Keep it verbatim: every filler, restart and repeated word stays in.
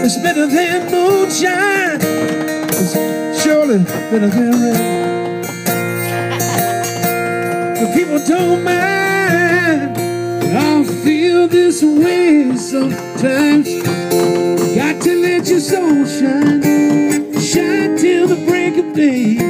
It's better than moonshine. It's surely better than rain. The people don't mind. I feel this way sometimes. Got to let your soul shine, shine till the break of day.